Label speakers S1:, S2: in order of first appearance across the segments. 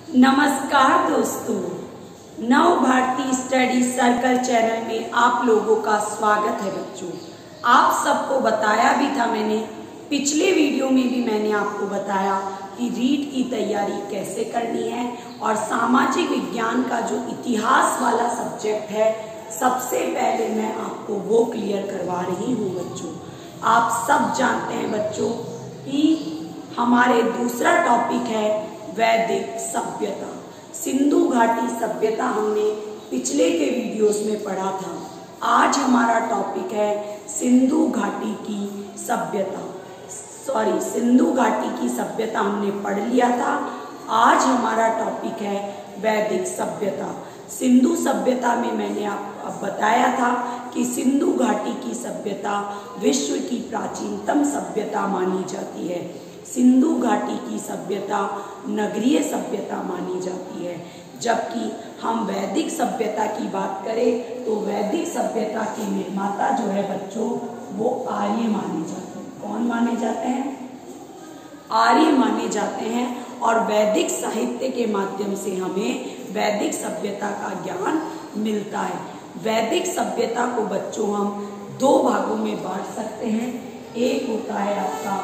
S1: नमस्कार दोस्तों, नव भारती स्टडी सर्कल चैनल में आप लोगों का स्वागत है। बच्चों, आप सबको बताया भी था मैंने, पिछले वीडियो में भी मैंने आपको बताया कि रीट की तैयारी कैसे करनी है और सामाजिक विज्ञान का जो इतिहास वाला सब्जेक्ट है सबसे पहले मैं आपको वो क्लियर करवा रही हूँ। बच्चों, आप सब जानते हैं बच्चों कि हमारे दूसरा टॉपिक है वैदिक सभ्यता। सिंधु घाटी सभ्यता हमने पिछले के वीडियोस में पढ़ा था। आज हमारा टॉपिक है सिंधु घाटी की सभ्यता। सिंधु घाटी की सभ्यता हमने पढ़ लिया था। आज हमारा टॉपिक है वैदिक सभ्यता। सिंधु सभ्यता में मैंने आपको बताया था कि सिंधु घाटी की सभ्यता विश्व की प्राचीनतम सभ्यता मानी जाती है। सिंधु घाटी की सभ्यता नगरीय सभ्यता मानी जाती है। जबकि हम वैदिक सभ्यता की बात करें तो वैदिक सभ्यता के निर्माता जो है बच्चों वो आर्य माने जाते हैं। कौन माने जाते हैं? आर्य माने जाते हैं। और वैदिक साहित्य के माध्यम से हमें वैदिक सभ्यता का ज्ञान मिलता है। वैदिक सभ्यता को बच्चों हम दो भागों में बांट सकते हैं। एक होता है आपका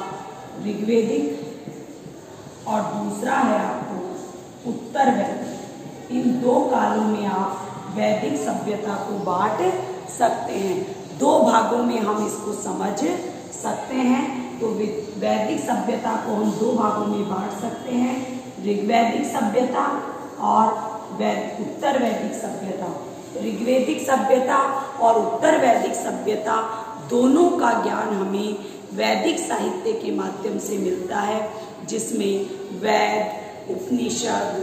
S1: ऋग्वैदिक और दूसरा है आपको उत्तर वैदिक। इन दो कालों में आप वैदिक सभ्यता को बांट सकते हैं। दो भागों में हम इसको समझ सकते हैं। तो वैदिक सभ्यता को हम दो भागों में बांट सकते हैं, ऋग्वैदिक सभ्यता और उत्तर वैदिक सभ्यता। ऋग्वैदिक सभ्यता और उत्तर वैदिक सभ्यता दोनों का ज्ञान हमें वैदिक साहित्य के माध्यम से मिलता है, जिसमें वेद, उपनिषद,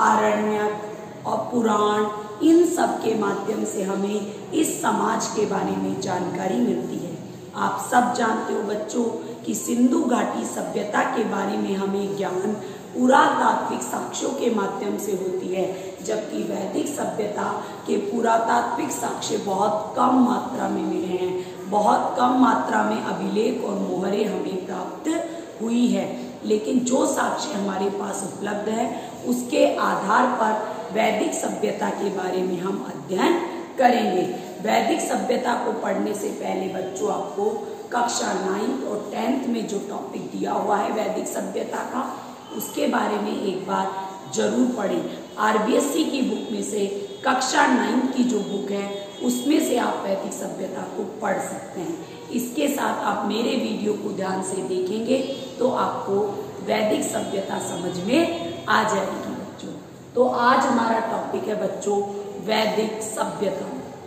S1: आरण्यक और पुराण इन सब के माध्यम से हमें इस समाज के बारे में जानकारी मिलती है। आप सब जानते हो बच्चों कि सिंधु घाटी सभ्यता के बारे में हमें ज्ञान पुरातात्विक साक्ष्यों के माध्यम से होती है, जबकि वैदिक सभ्यता के पुरातात्विक साक्ष्य बहुत कम मात्रा में मिले हैं। बहुत कम मात्रा में अभिलेख और मोहरें हमें प्राप्त हुई है, लेकिन जो साक्ष्य हमारे पास उपलब्ध है उसके आधार पर वैदिक सभ्यता के बारे में हम अध्ययन करेंगे। वैदिक सभ्यता को पढ़ने से पहले बच्चों आपको कक्षा 9 और 10th में जो टॉपिक दिया हुआ है वैदिक सभ्यता का, उसके बारे में एक बार जरूर पढ़ें। RBSC की बुक में से कक्षा 9 की जो बुक है उसमें से आप वैदिक सभ्यता को पढ़ सकते हैं। इसके साथ आप मेरे वीडियो को ध्यान से देखेंगे तो आपको वैदिक सभ्यता समझ में आ जाएगी बच्चों। तो आज हमारा टॉपिक है बच्चों वैदिक सभ्यता।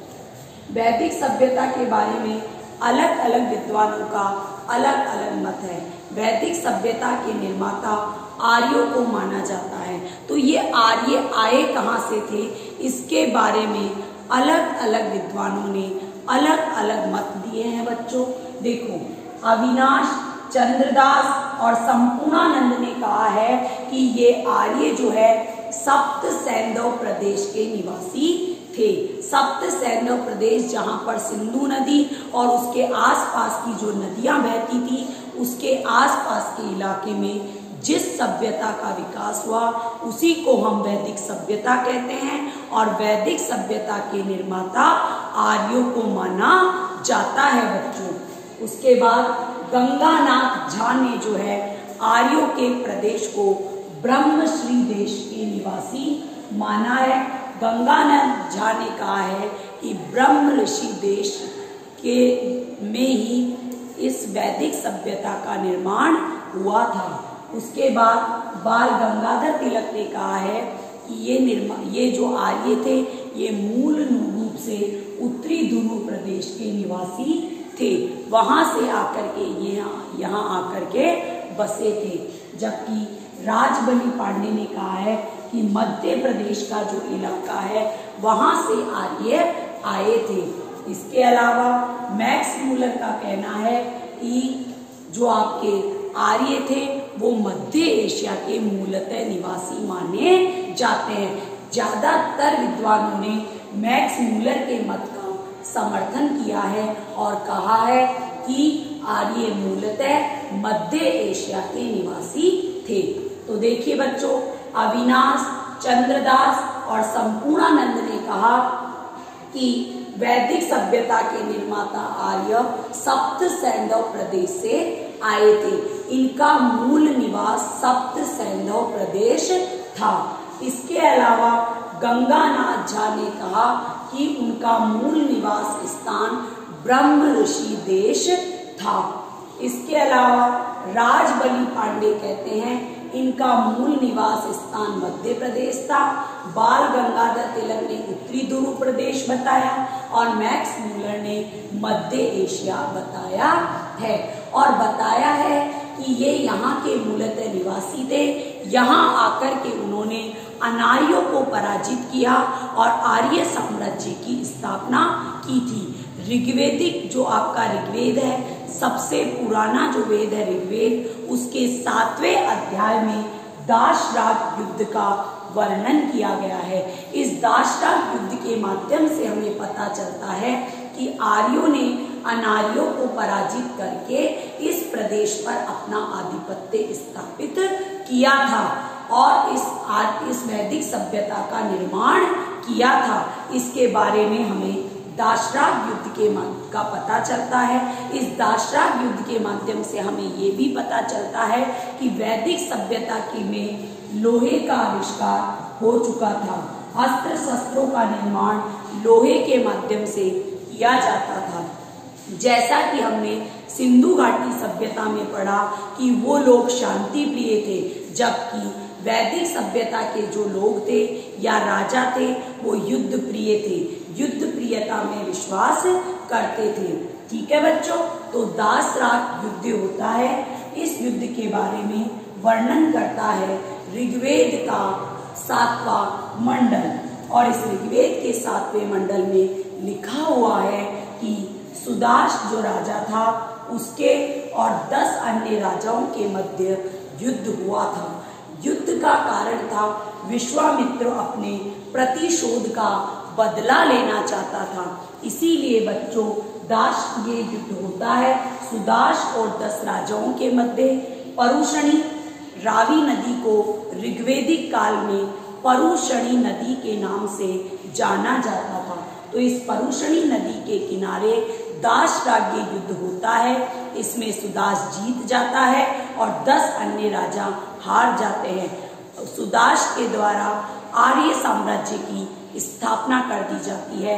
S1: वैदिक सभ्यता के बारे में अलग अलग विद्वानों का अलग अलग मत है। वैदिक सभ्यता के निर्माता आर्यों को माना जाता है। तो ये आर्य आए कहाँ से थे, इसके बारे में अलग अलग विद्वानों ने अलग अलग मत दिए हैं बच्चों। देखो, अविनाश, चंद्रदास और संपूर्णानंद ने कहा है कि ये आर्य जो है सप्त सैंधव प्रदेश के निवासी थे। सप्त सैंधव प्रदेश जहां पर सिंधु नदी और उसके आसपास की जो नदियां बहती थी उसके आसपास के इलाके में जिस सभ्यता का विकास हुआ उसी को हम वैदिक सभ्यता कहते हैं। और वैदिक सभ्यता के निर्माता आर्यों को माना जाता है बच्चों। उसके बाद गंगानाथ झा ने जो है आर्यों के प्रदेश को ब्रह्मश्री देश के निवासी माना है। गंगानाथ झा ने कहा है कि ब्रह्म ऋषि देश के में ही इस वैदिक सभ्यता का निर्माण हुआ था। उसके बाद बाल गंगाधर तिलक ने कहा है कि ये जो आर्य थे ये मूल रूप से उत्तरी ध्रुव प्रदेश के निवासी थे, वहां से आकर के यहाँ आकर के बसे थे। जबकि राजबली पांडे ने कहा है कि मध्य प्रदेश का जो इलाका है वहां से आर्य आए थे। इसके अलावा मैक्स मूलर का कहना है कि जो आपके आर्य थे वो मध्य एशिया के मूलतः निवासी माने जाते हैं। ज्यादातर विद्वानों ने मैक्स मूलर के मत का समर्थन किया है और कहा है कि आर्य मूलतः मध्य एशिया के निवासी थे। तो देखिए बच्चों, अविनाश, चंद्रदास और संपूर्णानंद ने कहा कि वैदिक सभ्यता के निर्माता आर्य सप्त सैंधव प्रदेश से आए थे। इनका मूल निवास सप्त सैंधव प्रदेश था। इसके अलावा गंगानाथ झा ने कहा कि उनका मूल निवास स्थान ब्रह्म ऋषि देश था। इसके अलावा राजबली पांडे कहते हैं इनका मूल निवास स्थान मध्य प्रदेश था। बाल गंगाधर तिलक ने उत्तरी ध्रुव प्रदेश बताया और मैक्स मूलर ने मध्य एशिया बताया है और बताया है कि ये यहाँ के मूलतः निवासी थे। यहाँ आकर के उन्होंने अनार्यों को पराजित किया और आर्य साम्राज्य की स्थापना की थी। ऋग्वेदिक जो आपका ऋग्वेद है, सबसे पुराना जो वेद है ऋग्वेद, उसके 7वें अध्याय में दाशराग युद्ध का वर्णन किया गया है। इस दाशराग युद्ध के माध्यम से हमें पता चलता है कि आर्यों ने अनार्यों को पराजित करके इस प्रदेश पर अपना आधिपत्य स्थापित किया था और इस वैदिक सभ्यता का निर्माण किया था। इसके बारे में हमें दाशराग युद्ध के का पता चलता है। इस दाशराग युद्ध के माध्यम से हमें ये भी पता चलता है कि वैदिक सभ्यता की में लोहे का आविष्कार हो चुका था। अस्त्र शस्त्रों का निर्माण लोहे के माध्यम से किया जाता था। जैसा कि हमने सिंधु घाटी सभ्यता में पढ़ा कि वो लोग शांति प्रिय थे, जबकि वैदिक सभ्यता के जो लोग थे या राजा थे वो युद्ध प्रिय थे, युद्ध प्रियता में विश्वास करते थे। ठीक है बच्चों, तो दाशराग युद्ध होता है। इस युद्ध के बारे में वर्णन करता है ऋग्वेद का 7वां मंडल और इस ऋग्वेद के 7वें मंडल में लिखा हुआ है कि सुदाश जो राजा था उसके और 10 अन्य राजाओं के मध्य युद्ध हुआ था। युद्ध का कारण था विश्वामित्र अपने प्रतिशोध का बदला लेना चाहता था। इसीलिए बच्चों ये युद्ध होता है सुदाश और 10 राजाओं के मध्य। परुषणी रावी नदी को ऋग्वेदिक काल में परुषणी नदी के नाम से जाना जाता था। तो इस परुषणी नदी के किनारे दाशराग युद्ध होता है। इसमें सुदाश जीत जाता है और 10 अन्य राजा हार जाते हैं। सुदाश के द्वारा आर्य साम्राज्य की स्थापना कर दी जाती है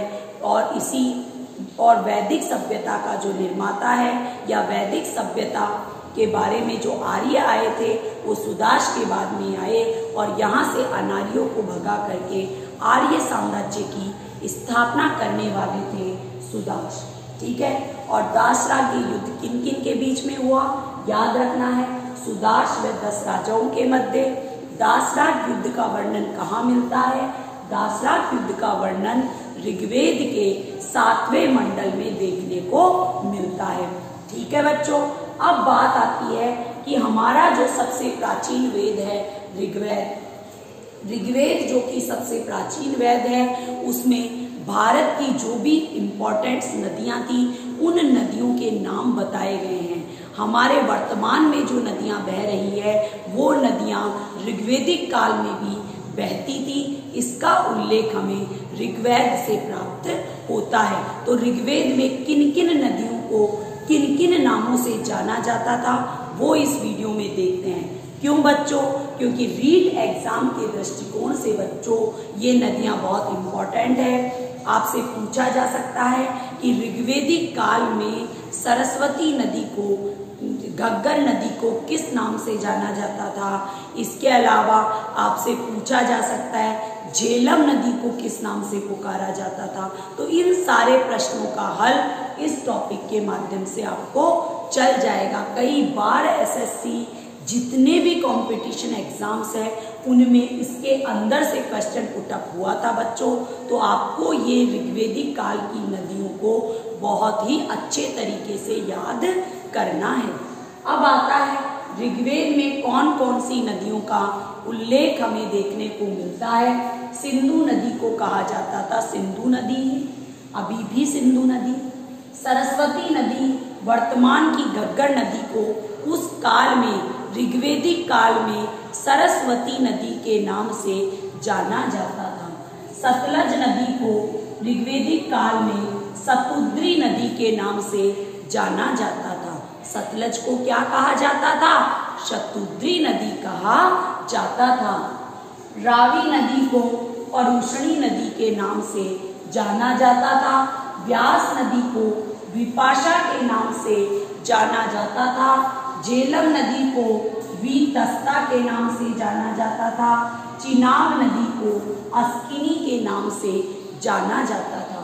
S1: और वैदिक सभ्यता का जो निर्माता है या वैदिक सभ्यता के बारे में जो आर्य आए थे वो सुदाश के बाद में आए और यहाँ से अनार्यों को भगा करके आर्य साम्राज्य की स्थापना करने वाले थे सुदाश। ठीक है, और दाशराग युद्ध किन किन के बीच में हुआ याद रखना है, सुदाश व 10 राजाओं के मध्य। दाशराग युद्ध का वर्णन कहाँ मिलता है? दाशराग युद्ध का वर्णन ऋग्वेद के 7वें मंडल में देखने को मिलता है। ठीक है बच्चों, अब बात आती है कि हमारा जो सबसे प्राचीन वेद है ऋग्वेद जो कि सबसे प्राचीन वेद है, उसमें भारत की जो भी इम्पोर्टेंट नदियां थी उन नदियों के नाम बताए गए हैं। हमारे वर्तमान में जो नदियां बह रही है वो नदियां ऋग्वेदिक काल में भी बहती थी। इसका उल्लेख हमें ऋग्वेद से प्राप्त होता है। तो ऋग्वेद में किन किन नदियों को किन किन नामों से जाना जाता था वो इस वीडियो में देखते हैं। क्यों बच्चों? क्योंकि रीट एग्जाम के दृष्टिकोण से बच्चों ये नदियां बहुत इम्पोर्टेंट है। आपसे पूछा जा सकता है कि ऋग्वेदिक काल में सरस्वती नदी को, घग्गर नदी को किस नाम से जाना जाता था। इसके अलावा आपसे पूछा जा सकता है झेलम नदी को किस नाम से पुकारा जाता था। तो इन सारे प्रश्नों का हल इस टॉपिक के माध्यम से आपको चल जाएगा। कई बार एसएससी जितने भी कंपटीशन एग्जाम्स है उनमें इसके अंदर से क्वेश्चन पुटअप हुआ था बच्चों। तो आपको ये ऋग्वेदिक काल की नदियों को बहुत ही अच्छे तरीके से याद करना है। अब आता है ऋग्वेद में कौन कौन सी नदियों का उल्लेख हमें देखने को मिलता है। सिंधु नदी को कहा जाता था सिंधु नदी, अभी भी सिंधु नदी। सरस्वती नदी वर्तमान की घग्गर नदी को उस काल में ऋग्वेदिक काल में सरस्वती नदी के नाम से जाना जाता था। सतलज नदी को ऋग्वेदिक काल में शतुद्री नदी के नाम से जाना जाता था। सतलज को क्या कहा जाता था? शतुद्री नदी कहा जाता था। रावी नदी को परुषणी नदी के नाम से जाना जाता था। व्यास नदी को विपाशा के नाम से जाना जाता था। झेलम नदी को वीतस्ता के नाम से जाना जाता था। चिनाब नदी को अस्किनी के नाम से जाना जाता था।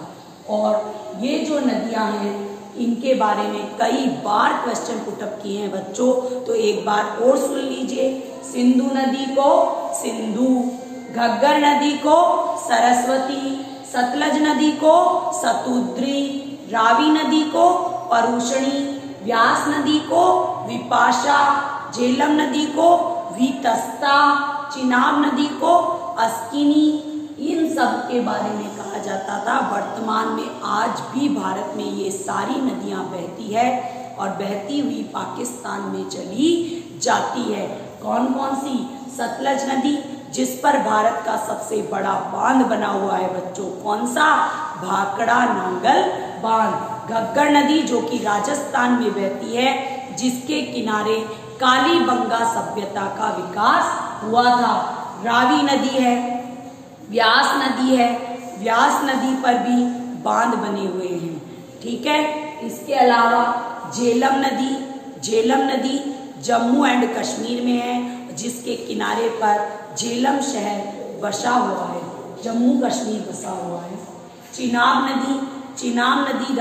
S1: और ये जो नदियां हैं इनके बारे में कई बार क्वेश्चन पुटअप किए हैं बच्चों, तो एक बार और सुन लीजिए। सिंधु नदी को सिंधु, घग्गर नदी को सरस्वती, सतलज नदी को शतुद्री, रावी नदी को परुषणी, व्यास नदी को विपाशा, झेलम नदी को वीतस्ता, चिनाब नदी को अस्किनी, इन सब के बारे में कहा जाता था। वर्तमान में आज भी भारत में ये सारी नदियां बहती है और बहती हुई पाकिस्तान में चली जाती है। कौन कौन सी? सतलज नदी, जिस पर भारत का सबसे बड़ा बांध बना हुआ है बच्चों, कौन सा? भाखड़ा नांगल बांध। घग्गर नदी जो कि राजस्थान में बहती है, जिसके किनारे कालीबंगा सभ्यता का विकास हुआ था। रावी नदी है, व्यास नदी है, व्यास नदी पर भी बांध बने हुए हैं, ठीक है। इसके अलावा झेलम नदी, झेलम नदी जम्मू एंड कश्मीर में है, जिसके किनारे पर झेलम शहर बसा हुआ है, जम्मू कश्मीर बसा हुआ है। चिनाब नदी, चिनाब नदी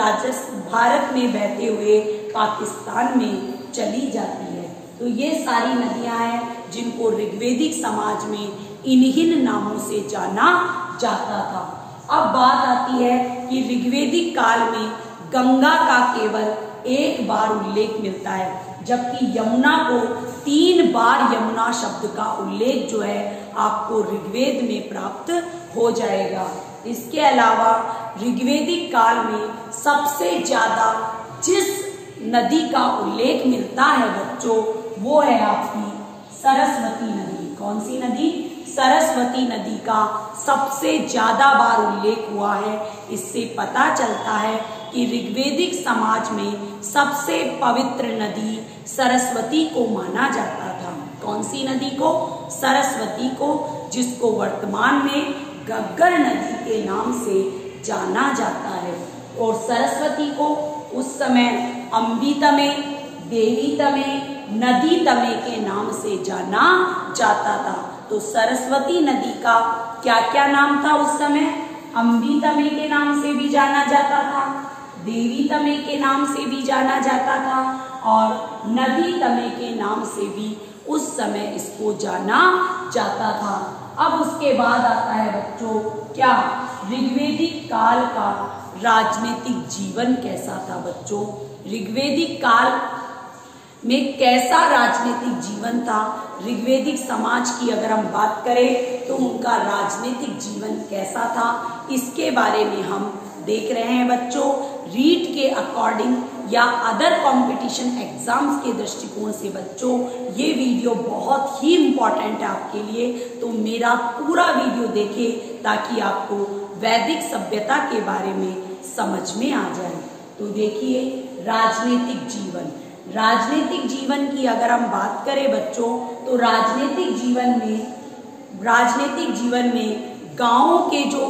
S1: भारत में बहते हुए पाकिस्तान में चली जाती है। तो ये सारी नदियां हैं जिनको ऋग्वेदिक समाज में इन्हीं नामों से जाना जाता था। अब बात आती है कि ऋग्वेदिक काल में गंगा का केवल एक बार उल्लेख मिलता है, जबकि यमुना को 3 बार यमुना शब्द का उल्लेख जो है आपको ऋग्वेद में प्राप्त हो जाएगा। इसके अलावा ऋग्वेदिक काल में सबसे ज्यादा जिस नदी का उल्लेख मिलता है बच्चों, वो है आपकी सरस्वती नदी। कौन सी नदी? सरस्वती नदी का सबसे ज्यादा बार उल्लेख हुआ है। इससे पता चलता है कि ऋग्वेदिक समाज में सबसे पवित्र नदी सरस्वती को माना जाता था। कौन सी नदी को? सरस्वती को, जिसको वर्तमान में घग्गर नदी के नाम से जाना जाता है। और सरस्वती को उस समय अम्बी तमे, देवी तमे, नदी तमे के नाम से जाना जाता था। तो सरस्वती नदी का क्या क्या नाम था उस समय? अम्बी तमे के नाम से भी जाना जाता था, देवी तमे के नाम से भी जाना जाता था, और नदी तमे के नाम से भी उस समय इसको जाना जाता था। अब उसके बाद आता है बच्चों क्या? ऋग्वेदिक काल का राजनीतिक जीवन कैसा था बच्चों? ऋग्वेदिक काल में कैसा राजनीतिक जीवन था? ऋग्वेदिक समाज की अगर हम बात करें तो उनका राजनीतिक जीवन कैसा था, इसके बारे में हम देख रहे हैं बच्चों। रीट के अकॉर्डिंग या अदर कंपटीशन एग्जाम्स के दृष्टिकोण से बच्चों ये वीडियो बहुत ही इम्पोर्टेंट है आपके लिए, तो मेरा पूरा वीडियो देखें ताकि आपको वैदिक सभ्यता के बारे में समझ में आ जाए। तो देखिए, राजनीतिक जीवन, राजनीतिक जीवन की अगर हम बात करें बच्चों तो राजनीतिक जीवन में गांव के जो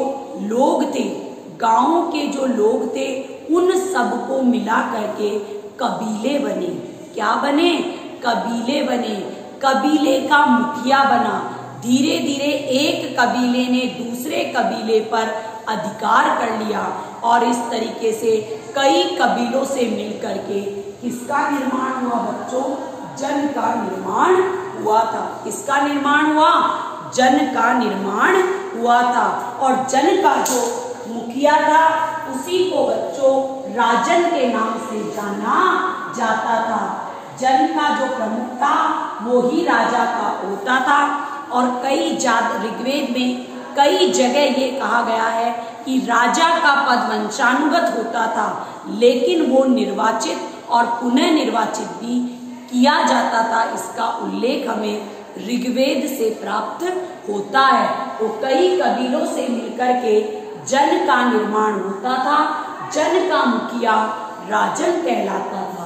S1: लोग थे उन सबको मिला करके कबीले बने। क्या बने? कबीले बने। कबीले का मुखिया बना। धीरे धीरे एक कबीले ने दूसरे कबीले पर अधिकार कर लिया और इस तरीके से कई कबीलों से मिलकर के किसका निर्माण हुआ बच्चों? जन का निर्माण हुआ था। किसका निर्माण हुआ? जन का निर्माण हुआ था। और जन का जो मुखिया था उसी को बच्चों राजन के नाम से जाना जाता था। जन का जो प्रमुख था वो ही राजा का होता था। और ऋग्वेद में कई जगह ये कहा गया है कि राजा का पद वंशानुगत होता था, लेकिन वो निर्वाचित और पुनः निर्वाचित भी किया जाता था। इसका उल्लेख हमें ऋग्वेद से प्राप्त होता है। तो कई कबीलों से मिलकर के जन का निर्माण होता था। जन का मुखिया राजन कहलाता था।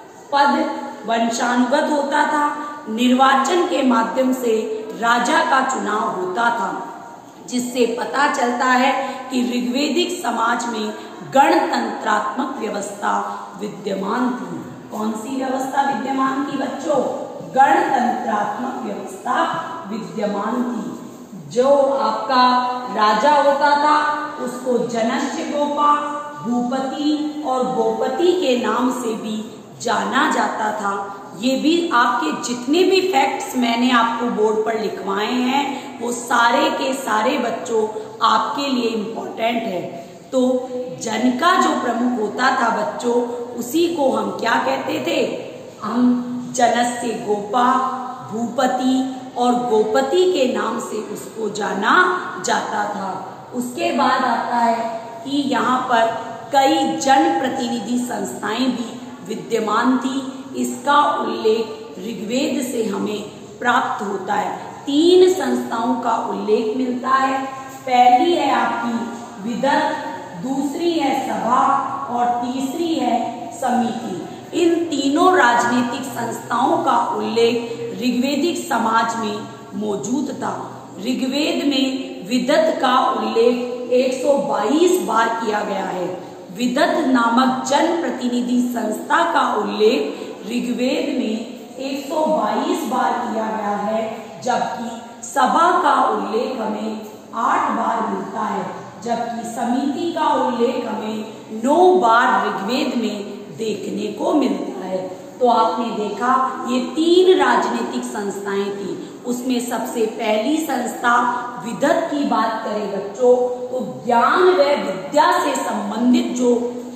S1: पद वंशानुगत होता था। निर्वाचन के माध्यम से राजा का चुनाव होता था, जिससे पता चलता है कि ऋग्वेदिक समाज में गणतंत्रात्मक व्यवस्था विद्यमान थी। कौन सी व्यवस्था विद्यमान थी बच्चों? गणतंत्रात्मक व्यवस्था विद्यमान थी। जो आपका राजा होता था उसको जनस्य गोपा, भूपति और गोपति के नाम से भी जाना जाता था। ये भी आपके जितने भी फैक्ट्स मैंने आपको बोर्ड पर लिखवाए हैं वो सारे के सारे बच्चों आपके लिए इम्पोर्टेंट है। तो जन का जो प्रमुख होता था बच्चों, उसी को हम क्या कहते थे? हम जनस्य गोपा, भूपति और गोपति के नाम से उसको जाना जाता था। उसके बाद आता है कि यहाँ पर कई जनप्रतिनिधि संस्थाएं भी विद्यमान थी। इसका उल्लेख ऋग्वेद से हमें प्राप्त होता है। 3 संस्थाओं का उल्लेख मिलता है। पहली है आपकी विदत, दूसरी है सभा और तीसरी है समिति। इन तीनों राजनीतिक संस्थाओं का उल्लेख ऋग्वेदिक समाज में मौजूद था। ऋग्वेद में विदत का उल्लेख 122 बार किया गया है। विदत नामक जन प्रतिनिधि संस्था का उल्लेख ऋग्वेद में 122 बार किया गया है, जबकि सभा का उल्लेख हमें 8 बार मिलता है, जबकि समिति का उल्लेख हमें 9 बार ऋग्वेद में देखने को मिलता है। तो आपने देखा ये 3 राजनीतिक संस्थाएं थी। उसमें सबसे पहली संस्था विदत की बात करें बच्चों, तो ज्ञान व विद्या से संबंधित जो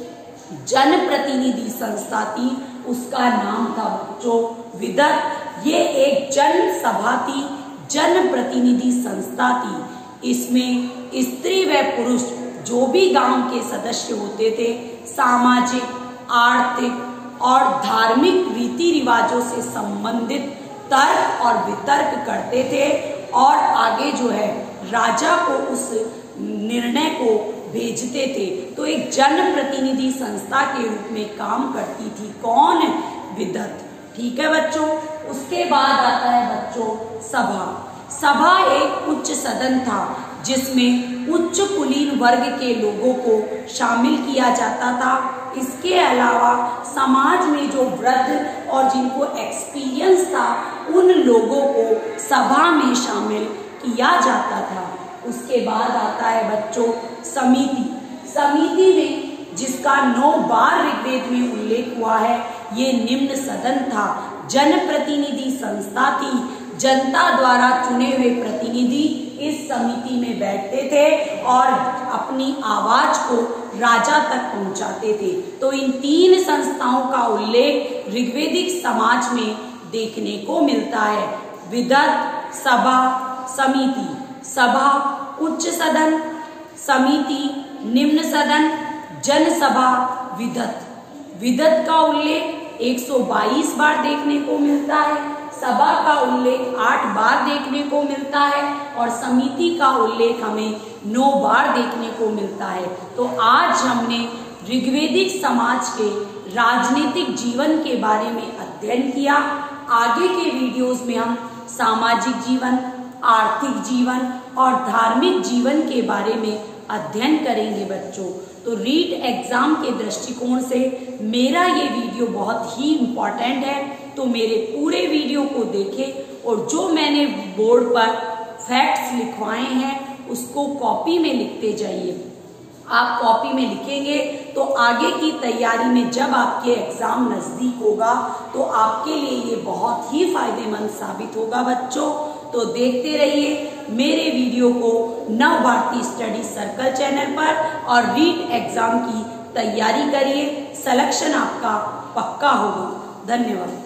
S1: जनप्रतिनिधि संस्था थी उसका नाम था बच्चों विदत। ये एक जन सभा थी, जनप्रतिनिधि संस्था थी। इसमें स्त्री व पुरुष जो भी गांव के सदस्य होते थे सामाजिक, आर्थिक और धार्मिक रीति रिवाजों से संबंधित तर्क और वितर्क करते थे और आगे जो है राजा को उस निर्णय को भेजते थे। तो एक जनप्रतिनिधि संस्था के रूप में काम करती थी। कौन? विदत। ठीक है बच्चों। उसके बाद आता है बच्चों सभा। सभा एक उच्च सदन था जिसमें उच्च कुलीन वर्ग के लोगों को शामिल किया जाता था। इसके अलावा समाज में जो वृद्ध और जिनको एक्सपीरियंस था उन लोगों को सभा में शामिल किया जाता था। उसके बाद आता है बच्चों समिति। समिति में जिसका 9 बार ऋग्वेद में उल्लेख हुआ है, ये निम्न सदन था, जनप्रतिनिधि संस्था थी। जनता द्वारा चुने हुए प्रतिनिधि इस समिति में बैठते थे और अपनी आवाज को राजा तक पहुंचाते थे। तो इन 3 संस्थाओं का उल्लेख ऋग्वेदिक समाज में देखने को मिलता है। विदत, सभा, समिति। सभा उच्च सदन, समिति निम्न सदन, जनसभा, विदत। विदत का उल्लेख 122 बार देखने को मिलता है, सभा का उल्लेख 8 बार देखने को मिलता है और समिति का उल्लेख हमें 9 बार देखने को मिलता है। तो आज हमने ऋग्वेदिक समाज के राजनीतिक जीवन के बारे में अध्ययन किया। आगे के वीडियोस में हम सामाजिक जीवन, आर्थिक जीवन और धार्मिक जीवन के बारे में अध्ययन करेंगे बच्चों। तो रीट एग्जाम के दृष्टिकोण से मेरा ये वीडियो बहुत ही इम्पोर्टेंट है। तो मेरे पूरे वीडियो को देखें और जो मैंने बोर्ड पर फैक्ट्स लिखवाए हैं उसको कॉपी में लिखते जाइए। आप कॉपी में लिखेंगे तो आगे की तैयारी में जब आपके एग्जाम नजदीक होगा तो आपके लिए ये बहुत ही फायदेमंद साबित होगा बच्चों। तो देखते रहिए मेरे वीडियो को नव भारती स्टडी सर्कल चैनल पर और रीट एग्जाम की तैयारी करिए। सिलेक्शन आपका पक्का होगा। धन्यवाद।